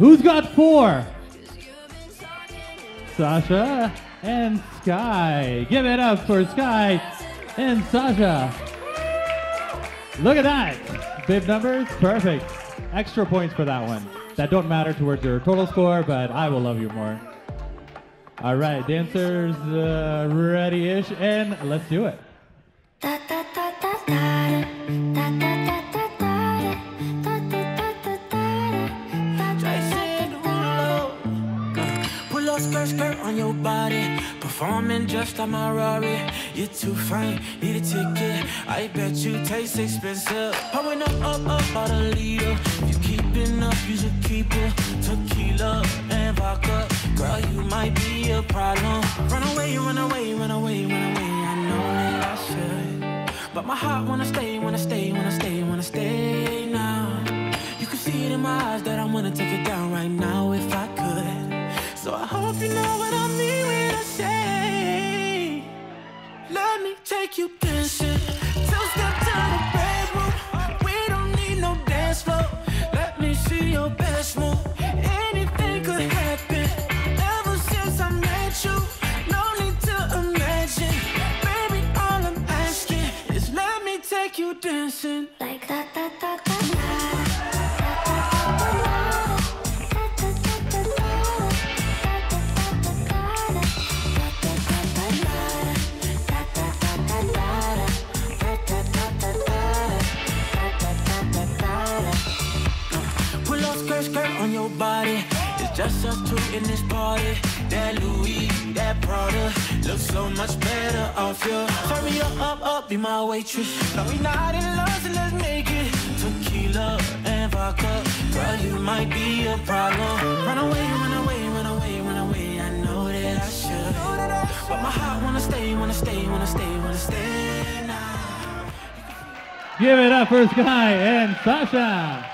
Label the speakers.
Speaker 1: Who's got 4? Sasha and Sky. Give it up for Sky and Sasha. Look at that. Bib numbers, perfect. Extra points for that one. That don't matter towards your total score, but I will love you more. All right, dancers ready-ish, and let's do it.
Speaker 2: Skirt on your body, performing just like my Rari. You're too fine, need a ticket. I bet you taste expensive. Pouring up, about a liter. If you keeping up, you should keep it. Tequila and vodka, girl, you might be a problem. Run away, run away, run away, run away. I know that I should, but my heart wanna stay, wanna stay, wanna stay, wanna stay now. You can see it in my eyes that I wanna take it down right now if I could. So I hope you know what I mean when I say, let me take you dancing. 2-step to the bedroom. We don't need no dance floor. Let me see your best move. Anything could happen. Ever since I met you, no need to imagine. Baby, all I'm asking is let me take you dancing. Like that, that, that, that. Skirt on your body, it's just us two in this party. That Louis, that Prada, looks so much better off you. Turn me up, be my waitress. No, we not in love, so let's make it. Tequila and vodka, girl, you might be a problem. Run away, run away, run away, run away. I know that I should, but my heart wanna stay, wanna stay, wanna stay, wanna stay now.
Speaker 1: Give it up for Sky and Sasha.